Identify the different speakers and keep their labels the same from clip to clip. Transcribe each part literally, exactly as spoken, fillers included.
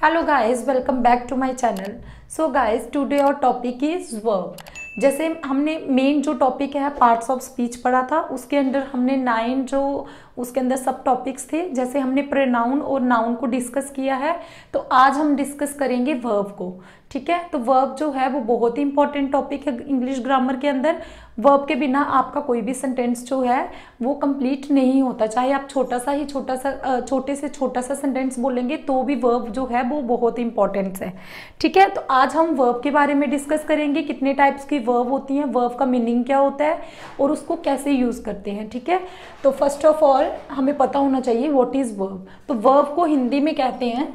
Speaker 1: Hello guys, welcome back to my channel. So guys, today our topic is verb. जैसे हमने main जो topic है parts of speech पढ़ा था, उसके अंदर हमने नाइन जो उसके अंदर सब टॉपिक्स थे, जैसे हमने प्रोनाउन और नाउन को डिस्कस किया है, तो आज हम डिस्कस करेंगे वर्ब को। ठीक है, तो वर्ब जो है वो बहुत ही इंपॉर्टेंट टॉपिक है इंग्लिश ग्रामर के अंदर। वर्ब के बिना आपका कोई भी सेंटेंस जो है वो कंप्लीट नहीं होता, चाहे आप छोटा सा ही छोटा सा छोटे से छोटा सा सेंटेंस बोलेंगे तो भी वर्ब जो है वो बहुत इंपॉर्टेंट है। ठीक है, तो आज हम वर्ब के बारे में डिस्कस करेंगे, कितने टाइप्स की वर्ब होती हैं, वर्ब का मीनिंग क्या होता है और उसको कैसे यूज़ करते हैं। ठीक है, तो फर्स्ट ऑफ ऑल हमें पता होना चाहिए व्हाट इज़ वर्ब। तो वर्ब को हिंदी में कहते हैं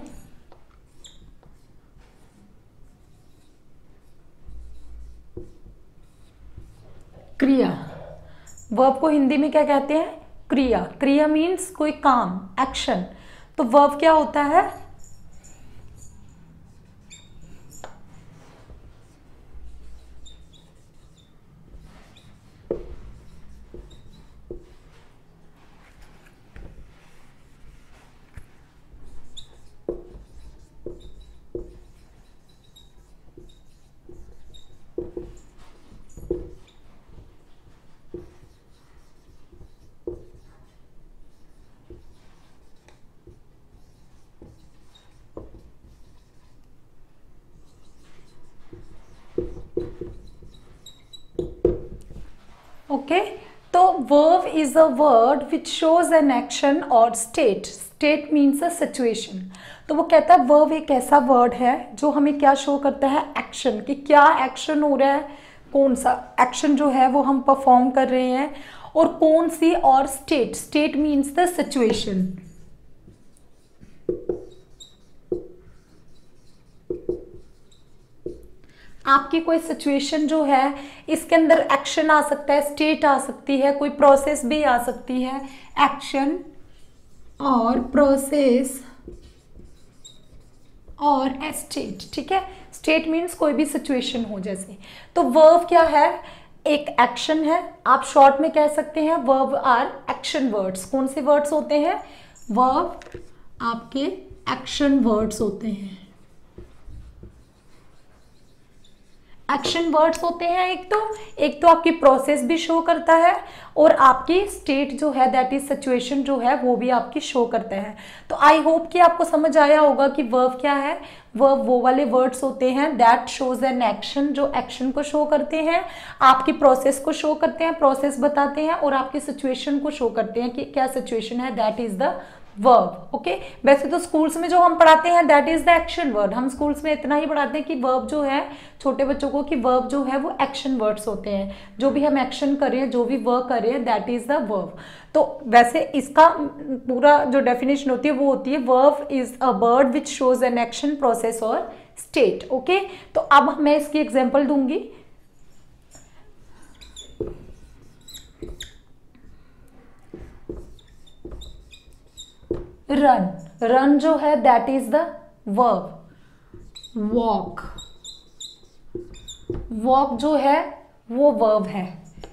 Speaker 1: क्रिया। वर्ब को हिंदी में क्या कहते हैं? क्रिया। क्रिया मीन्स कोई काम, एक्शन। तो वर्ब क्या होता है? ओके, तो verb is a word which shows an action or state. State means a situation. तो वो कहता है वर्ब एक ऐसा वर्ड है जो हमें क्या शो करता है? एक्शन, कि क्या एक्शन हो रहा है, कौन सा एक्शन जो है वो हम परफॉर्म कर रहे हैं, और कौन सी, और state. State means the situation. आपकी कोई सिचुएशन जो है, इसके अंदर एक्शन आ सकता है, स्टेट आ सकती है, कोई प्रोसेस भी आ सकती है। एक्शन और प्रोसेस और स्टेट। ठीक है, स्टेट मीन्स कोई भी सिचुएशन हो जैसे। तो वर्ब क्या है? एक एक्शन है। आप शॉर्ट में कह सकते हैं वर्ब आर एक्शन वर्ड्स। कौन से वर्ड्स होते हैं? वर्ब आपके एक्शन वर्ड्स होते हैं। एक्शन वर्ड्स होते हैं एक तो एक तो आपकी प्रोसेस भी शो करता है, और आपकी स्टेट जो है दैट इज सिचुएशन जो है वो भी आपकी शो करता है। तो आई होप कि आपको समझ आया होगा कि वर्ब क्या है। वर्ब वो वाले वर्ड्स होते हैं दैट शोज एन एक्शन, जो एक्शन को शो करते हैं, आपकी प्रोसेस को शो करते हैं, प्रोसेस बताते हैं, और आपकी सिचुएशन को शो करते हैं कि क्या सिचुएशन है, that is the verb. Okay, वैसे तो स्कूल्स में जो हम पढ़ाते हैं that is the action word. हम स्कूल्स में इतना ही पढ़ाते हैं कि वर्ब जो है छोटे बच्चों को, कि वर्ब जो है वो एक्शन वर्ड्स होते हैं। जो भी हम एक्शन कर रहे हैं, जो भी वर्क कर रहे हैं, दैट इज द वर्ब। तो वैसे इसका पूरा जो डेफिनेशन होती है वो होती है verb is a word which shows an action, process or state. Okay, तो अब मैं इसकी एग्जाम्पल दूंगी। रन। रन जो है that is the verb. Walk. Walk जो है वो वर्ब है।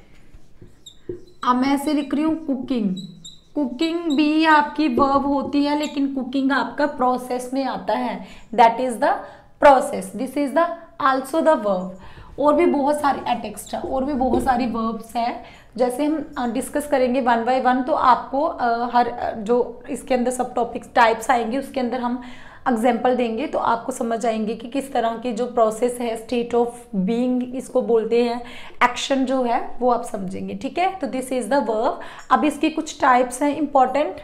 Speaker 1: अब मैं ऐसे लिख रही हूं कुकिंग। कुकिंग भी आपकी वर्ब होती है, लेकिन कुकिंग आपका प्रोसेस में आता है, that is the process. This is the also the verb. और भी बहुत सारी एट एक्स्ट्रा और भी बहुत सारी वर्ब्स हैं, जैसे हम डिस्कस करेंगे वन बाय वन। तो आपको आ, हर जो इसके अंदर सब टॉपिक्स टाइप्स आएंगे उसके अंदर हम एग्जाम्पल देंगे, तो आपको समझ आएंगे कि किस तरह की जो प्रोसेस है, स्टेट ऑफ बीइंग इसको बोलते हैं, एक्शन जो है वो आप समझेंगे। ठीक है, तो दिस इज द वर्ब। अब इसकी कुछ टाइप्स हैं इंपॉर्टेंट।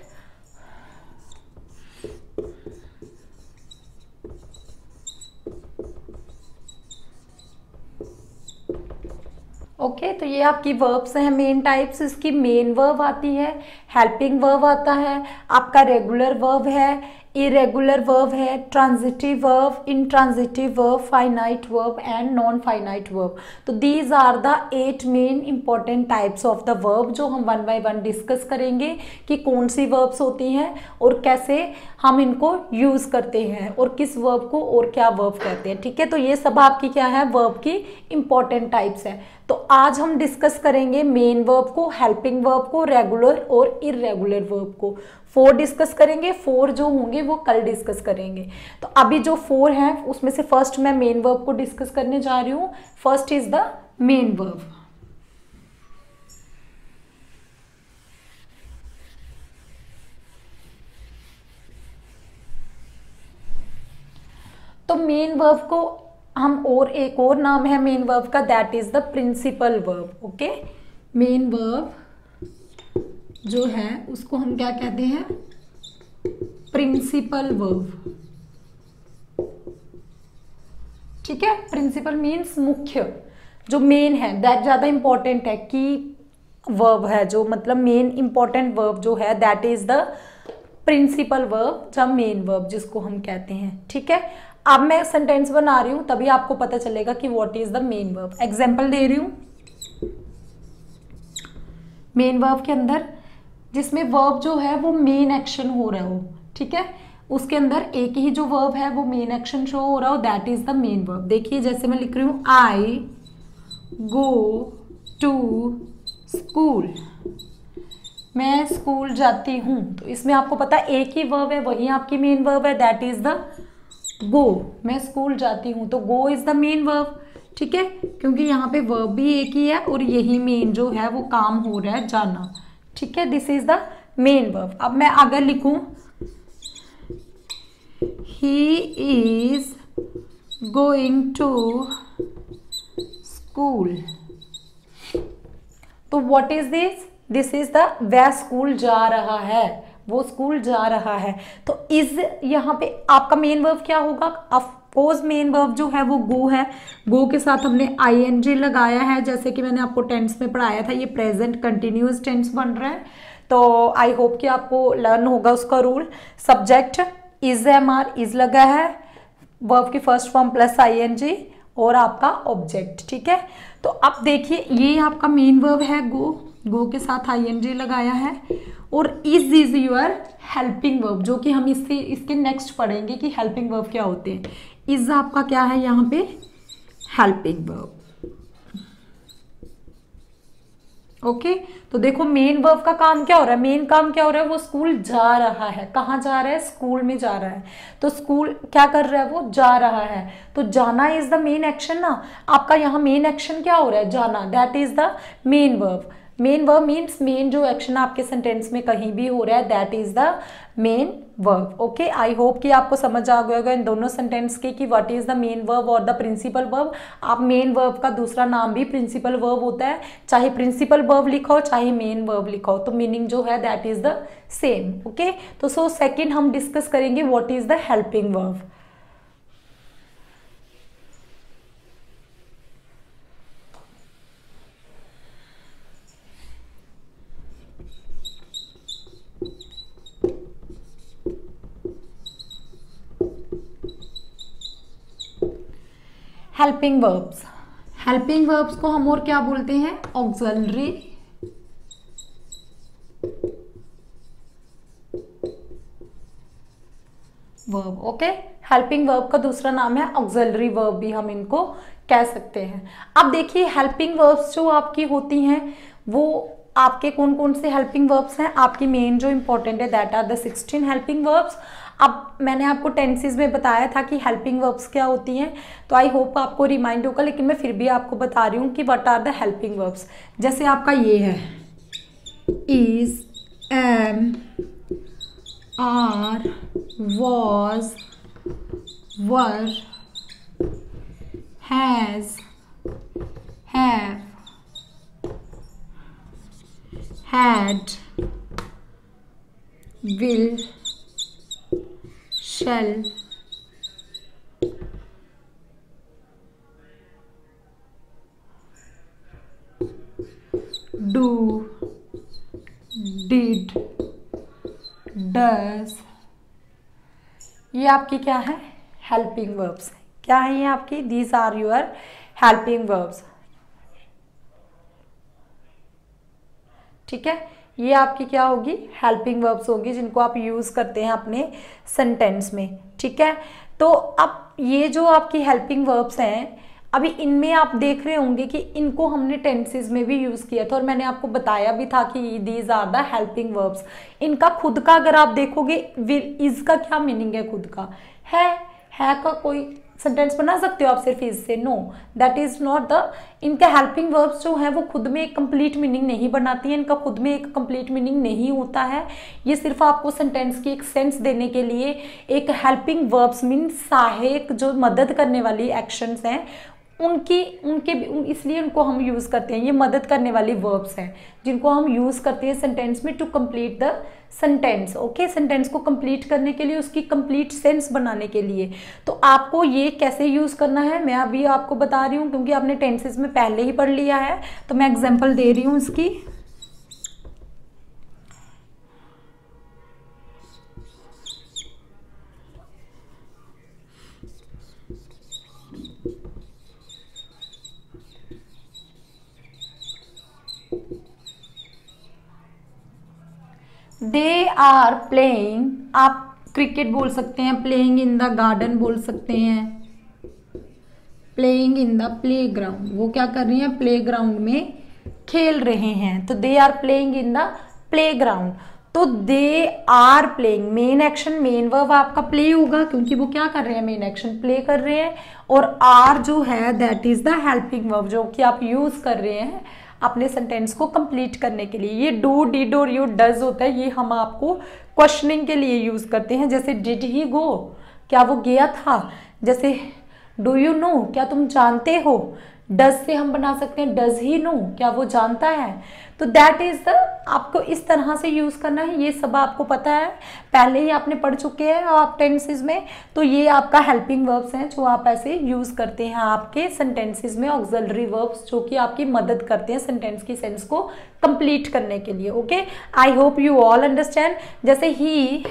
Speaker 1: ओके okay, तो ये आपकी वर्ब्स हैं मेन टाइप्स। इसकी मेन वर्ब आती है, हेल्पिंग वर्ब आता है, आपका रेगुलर वर्ब है, इरेगुलर वर्ब है, transitive verb, intransitive verb, finite verb and non finite verb. तो these are the eight main important types of the verb, जो हम वन बाय वन डिस्कस करेंगे कि कौन सी वर्ब्स होती हैं और कैसे हम इनको यूज करते हैं, और किस वर्ब को और क्या वर्ब कहते हैं। ठीक है, तो ये सब आपकी क्या है, वर्ब की इंपॉर्टेंट टाइप्स है। तो आज हम डिस्कस करेंगे मेन वर्ब को, हेल्पिंग वर्ब को, रेगुलर और इरेगुलर वर्ब को। फोर डिस्कस करेंगे, फोर जो होंगे वो कल डिस्कस करेंगे। तो अभी जो फोर है उसमें से फर्स्ट मैं मेन वर्ब को डिस्कस करने जा रही हूँ। First is the main verb. तो मेन वर्ब को हम, और एक और नाम है मेन वर्ब का, that is the principal verb. Okay, main verb जो है उसको हम क्या कहते हैं, प्रिंसिपल वर्ब। ठीक है, प्रिंसिपल मीन्स मुख्य, जो मेन है, दैट ज्यादा इंपॉर्टेंट है कि वर्ब है जो, मतलब मेन इंपॉर्टेंट वर्ब जो है that is the principal verb या मेन वर्ब जिसको हम कहते हैं। ठीक है, अब मैं सेंटेंस बना रही हूं तभी आपको पता चलेगा कि what is the main verb. Example दे रही हूं मेन वर्ब के अंदर, जिसमें वर्ब जो है वो मेन एक्शन हो रहा हो। ठीक है, उसके अंदर एक ही जो वर्ब है वो मेन एक्शन शो हो रहा हो, that is the main verb. देखिए जैसे मैं लिख रही हूं, आई गो टू स्कूल, मैं स्कूल जाती हूं। तो इसमें आपको पता है एक ही वर्ब है, वही आपकी मेन वर्ब है, दैट इज द गो। मैं स्कूल जाती हूं तो go is the main verb. ठीक है, क्योंकि यहाँ पे वर्ब भी एक ही है और यही मेन जो है वो काम हो रहा है, जाना। ठीक है, this is the main verb. अब मैं अगर लिखूं he is going to school, तो what is this, this is the, वह स्कूल जा रहा है, वो स्कूल जा रहा है। तो इज यहाँ पे आपका मेन वर्ब क्या होगा, ऑफकोर्स मेन वर्ब जो है वो गो है। गो के साथ हमने आई एन जी लगाया है, जैसे कि मैंने आपको टेंस में पढ़ाया था, ये प्रेजेंट कंटिन्यूअस टेंस बन रहा है। तो आई होप कि आपको लर्न होगा उसका rule. Subject is am are, is लगा है, वर्ब की first form plus I N G और आपका ऑब्जेक्ट। ठीक है, तो अब देखिए ये आपका मेन वर्ब है गो, गो के साथ आई एन जी लगाया है, और is is your helping verb, जो कि हम इससे इसके नेक्स्ट पढ़ेंगे कि हेल्पिंग वर्ब क्या होते हैं। इज आपका क्या है यहाँ पे, हेल्पिंग वर्ब। ओके, तो देखो मेन वर्ब का काम क्या हो रहा है, मेन काम क्या हो रहा है, वो स्कूल जा रहा है। कहाँ जा रहा है, स्कूल में जा रहा है। तो स्कूल क्या कर रहा है, वो जा रहा है। तो जाना इज द मेन एक्शन ना, आपका यहाँ मेन एक्शन क्या हो रहा है, जाना, that is the main verb. Main verb means main जो एक्शन आपके सेंटेंस में कहीं भी हो रहा है, that is the main verb. Okay, I hope कि आपको समझ आ गया होगा इन दोनों सेंटेंस के कि what is the main verb और द प्रिंसिपल वर्ब। आप मेन वर्ब का दूसरा नाम भी प्रिंसिपल वर्ब होता है, चाहे प्रिंसिपल वर्ब लिखा हो चाहे मेन वर्ब लिखा हो, तो मीनिंग जो है that is the same. Okay, तो सो सेकेंड हम डिस्कस करेंगे what is the helping verb. Helping verbs, helping verbs को हम और क्या बोलते हैं, auxiliary verb. Okay, helping verb का दूसरा नाम है ऑक्सिलरी वर्ब, भी हम इनको कह सकते हैं। अब देखिए हेल्पिंग वर्ब्स जो आपकी होती हैं वो आपके कौन कौन से हेल्पिंग वर्ब्स हैं, आपकी मेन जो इंपॉर्टेंट है that are the sixteen helping verbs. अब मैंने आपको टेंसेस में बताया था कि हेल्पिंग वर्ब्स क्या होती हैं, तो आई होप आपको रिमाइंड होगा, लेकिन मैं फिर भी आपको बता रही हूँ कि what are the helping verbs. जैसे आपका ये है, is, am, are, was, were, has, have, had, will, shall, do, did, does, ये आपकी क्या है, हेल्पिंग वर्ब्स। क्या है ये आपकी, these are your helping verbs. ठीक है, ये आपकी क्या होगी, हेल्पिंग वर्ब्स होगी, जिनको आप यूज करते हैं अपने सेंटेंस में। ठीक है, तो अब ये जो आपकी हेल्पिंग वर्ब्स हैं, अभी इनमें आप देख रहे होंगे कि इनको हमने टेंसेस में भी यूज किया था और मैंने आपको बताया भी था कि these are the helping verbs. इनका खुद का अगर आप देखोगे, इज का क्या मीनिंग है खुद का? है है का कोई सेंटेंस बना सकते हो आप सिर्फ इज से? No, that is not the. इनके हेल्पिंग वर्ब्स जो है वो खुद में एक कंप्लीट मीनिंग नहीं बनाती है, इनका खुद में एक कंप्लीट मीनिंग नहीं होता है। ये सिर्फ आपको सेंटेंस की एक सेंस देने के लिए एक हेल्पिंग वर्ब्स मीन सहायक जो मदद करने वाली एक्शंस हैं उनकी उनके इसलिए उनको हम यूज करते हैं। ये मदद करने वाली वर्ब्स हैं जिनको हम यूज करते हैं सेंटेंस में to complete the sentence. Okay, sentence को कंप्लीट करने के लिए, उसकी कंप्लीट सेंस बनाने के लिए। तो आपको ये कैसे यूज करना है मैं अभी आपको बता रही हूँ, क्योंकि आपने टेंसेस में पहले ही पढ़ लिया है। तो मैं एग्जाम्पल दे रही हूँ इसकी। दे आर प्लेइंग, आप क्रिकेट बोल सकते हैं, प्लेइंग इन द गार्डन बोल सकते हैं, playing in the playground. वो क्या कर रही हैं? प्ले ग्राउंड में खेल रहे हैं। तो they are playing in the playground. तो they are playing, main action main verb आपका प्ले होगा क्योंकि वो क्या कर रहे हैं? मेन एक्शन प्ले कर रहे हैं। और आर जो है that is the helping verb जो कि आप यूज कर रहे हैं अपने सेंटेंस को कंप्लीट करने के लिए। ये डू, डिड और यू, डज होता है, ये हम आपको क्वेश्चनिंग के लिए यूज करते हैं। जैसे डिड ही गो, क्या वो गया था? जैसे डू यू नो, क्या तुम जानते हो? डज से हम बना सकते हैं डज ही नो, क्या वो जानता है? तो दैट इज द, आपको इस तरह से यूज करना है। ये सब आपको पता है, पहले ही आपने पढ़ चुके हैं आप टेंसेस में। तो ये आपका हेल्पिंग वर्ब्स हैं जो आप ऐसे यूज करते हैं आपके सेंटेंसेस में, ऑक्सिलरी वर्ब्स जो कि आपकी मदद करते हैं सेंटेंस की सेंस को कंप्लीट करने के लिए। Okay, I hope you all understand. जैसे ही,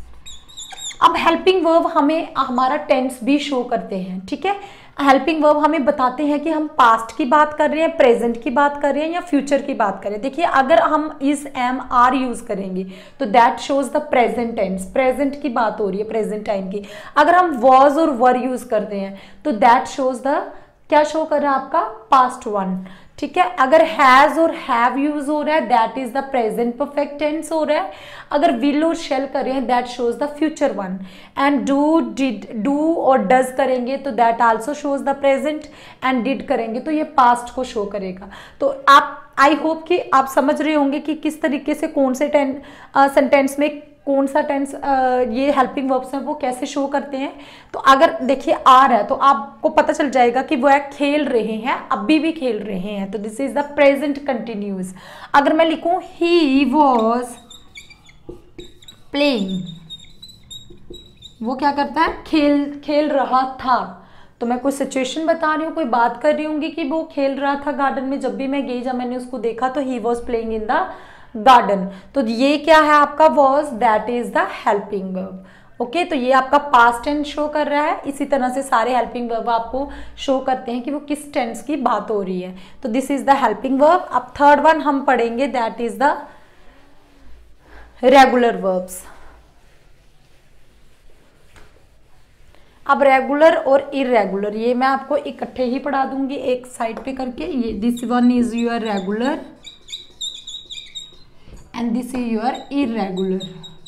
Speaker 1: अब हेल्पिंग वर्ब हमें हमारा टेंस भी शो करते हैं, ठीक है। हेल्पिंग वर्ब हमें बताते हैं कि हम पास्ट की बात कर रहे हैं, प्रेजेंट की बात कर रहे हैं या फ्यूचर की बात कर रहे हैं। देखिए, अगर हम इज, एम, आर यूज करेंगे तो that shows the present tense, present की बात हो रही है, प्रेजेंट टाइम की। अगर हम वॉज और वर यूज करते हैं तो दैट शोज द, क्या शो कर रहा है आपका? पास्ट वन, ठीक है। अगर हैज और हैव यूज हो रहा है that is the present perfect tense हो रहा है। अगर विल और शेल कर रहे हैं that shows the future one. And do, did, do और डज करेंगे तो that also shows the present. And did करेंगे तो ये पास्ट को शो करेगा। तो आप, आई होप कि आप समझ रहे होंगे कि किस तरीके से कौन से टेन सेंटेंस में कौन सा टेंस ये हेल्पिंग वर्ब्स हैं वो कैसे शो करते हैं। तो अगर देखिए आर है तो आपको पता चल जाएगा कि वो खेल रहे हैं, अभी भी खेल रहे हैं, तो this is the present continuous. अगर मैं लिखूं ही वॉज प्लेइंग, वो क्या करता है? खेल खेल रहा था। तो मैं कोई सिचुएशन बता रही हूँ, कोई बात कर रही होंगी कि वो खेल रहा था गार्डन में। जब भी मैं गई, जब मैंने उसको देखा तो he was playing in the garden. तो ये क्या है आपका? Was, that is the helping verb. Okay, तो ये आपका पास्ट टेंस शो कर रहा है। इसी तरह से सारे हेल्पिंग वर्ब आपको शो करते हैं कि वो किस टेंस की बात हो रही है। तो this is the helping verb. अब थर्ड वन हम पढ़ेंगे, that is the regular verbs. अब रेगुलर और इरेगुलर ये मैं आपको इकट्ठे ही पढ़ा दूंगी एक साइड पे करके। ये this one is your regular and this is your irregular।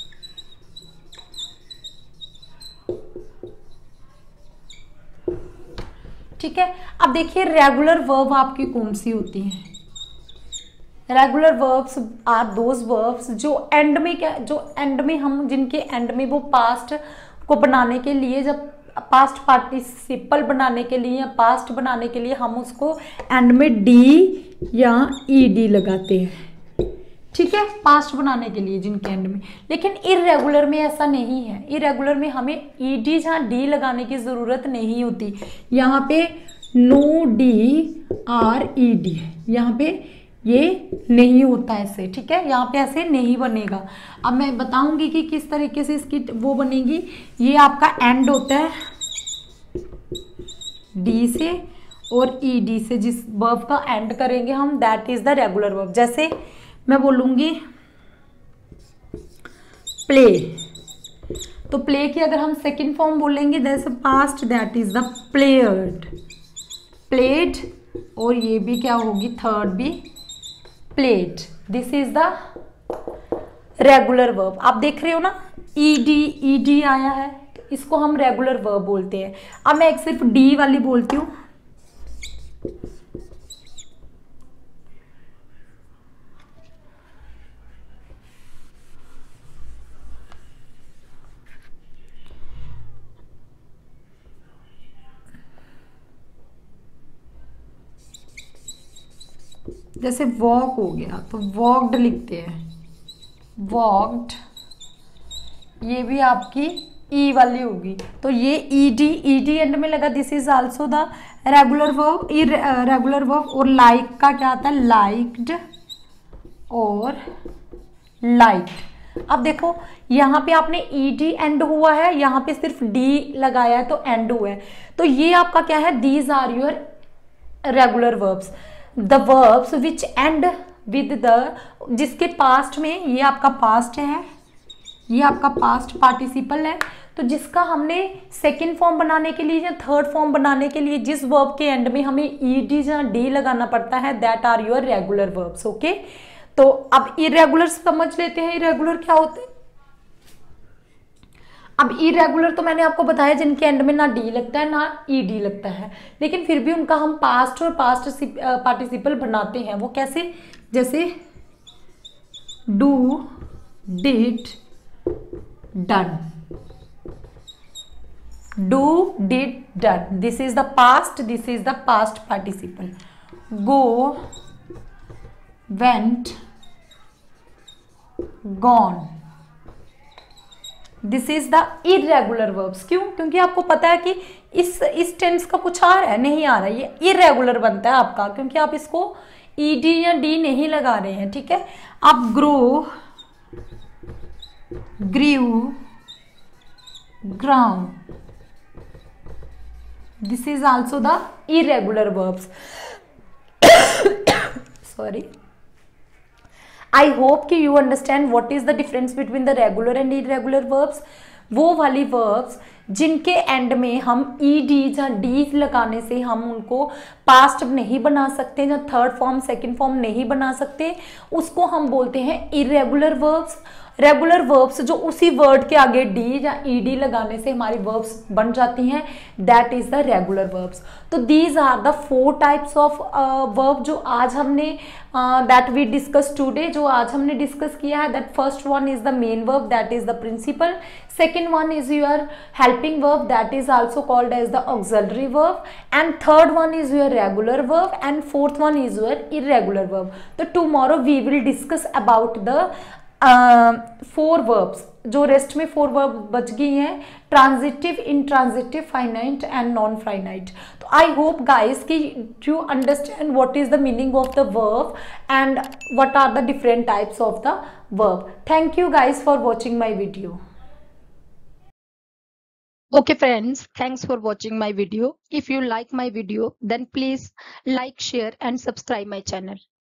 Speaker 1: ठीक है, अब देखिए रेगुलर वर्ब आपकी कौन सी होती हैं? Regular verbs are those verbs जो एंड में, क्या जो एंड में हम, जिनके एंड में वो पास्ट को बनाने के लिए, जब पास्ट पार्टिसिपल बनाने के लिए या पास्ट बनाने के लिए हम उसको एंड में डी या ईडी लगाते हैं, ठीक है, पास्ट बनाने के लिए जिनके एंड में। लेकिन इरेगुलर में ऐसा नहीं है। इरेगुलर में हमें ईडी जहाँ डी लगाने की जरूरत नहीं होती। यहाँ पे no D R E D, यहाँ पे ये नहीं होता ऐसे, ठीक है, यहाँ पे ऐसे नहीं बनेगा। अब मैं बताऊंगी कि किस तरीके से इसकी वो बनेगी। ये आपका एंड होता है डी से और ई डी से, जिस वर्ब का एंड करेंगे हम that is the regular verb. जैसे मैं बोलूंगी प्ले, तो प्ले की अगर हम सेकंड फॉर्म बोलेंगे that's past, that is the played, played, और ये भी क्या होगी, थर्ड भी played. This is the regular verb. आप देख रहे हो ना, ईडी ईडी आया है, तो इसको हम रेगुलर वर्ब बोलते हैं। अब मैं एक सिर्फ डी वाली बोलती हूँ। जैसे वॉक हो गया तो वॉकड लिखते हैं, वॉकड, ये भी आपकी ई वाली होगी, तो ये ईडी ईडी एंड में लगा, this is also the regular verb, regular verb. और लाइक का क्या आता है, लाइक्ड और लाइक्ड। अब देखो यहाँ पे आपने ईडी एंड हुआ है, यहाँ पे सिर्फ डी लगाया है तो एंड हुआ है, तो ये आपका क्या है, these are your regular verbs. The verbs which end with the, जिसके पास्ट में, ये आपका पास्ट है, ये आपका पास्ट पार्टिसिपल है, तो जिसका हमने सेकेंड फॉर्म बनाने के लिए या थर्ड फॉर्म बनाने के लिए जिस वर्ब के एंड में हमें ईडी या डी लगाना पड़ता है, that are your regular verbs. Okay, तो अब इरेगुलर समझ लेते हैं, इरेगुलर क्या होते हैं। अब इरेगुलर तो मैंने आपको बताया जिनके एंड में ना डी लगता है ना ईडी लगता है, लेकिन फिर भी उनका हम पास्ट और पास्ट पार्टिसिपल बनाते हैं। वो कैसे, जैसे do, did, done, do, did, done, this is the past, this is the past participle. Go, went, gone, this is the irregular verbs. क्यों, क्योंकि आपको पता है कि इस इस टेंस का कुछ आ रहा है, नहीं आ रहा है, ये इरेगुलर बनता है आपका, क्योंकि आप इसको ईडी या डी नहीं लगा रहे हैं। ठीक है, आप grow, grieve, ground, this is also the irregular verbs. Sorry, I hope कि you understand what is the difference between the regular and irregular verbs. वो वाली वर्ब्स जिनके एंड में हम ई डी या डी लगाने से हम उनको पास्ट नहीं बना सकते या थर्ड फॉर्म सेकंड फॉर्म नहीं बना सकते, उसको हम बोलते हैं इरेगुलर वर्ब्स। रेगुलर वर्ब्स जो उसी वर्ड के आगे डी या ईडी लगाने से हमारी वर्ब्स बन जाती हैं, that is the regular verbs. तो these are the four types of verb जो आज हमने दैट वी डिस्कस टुडे, जो आज हमने डिस्कस किया है। That first one is the main verb, that is the principal. Second one is your helping verb, that is also called as the auxiliary verb, and third one is your regular verb, and fourth one is your irregular verb. So tomorrow we will discuss about the uh, four verbs, जो rest में four verb बच गई हैं, transitive, intransitive, finite and non finite. तो I hope guys कि you understand what is the meaning of the verb and what are the different types of the verb. Thank you guys for watching my video. Okay friends, thanks for watching my video. If you like my video, then please like, share and subscribe my channel.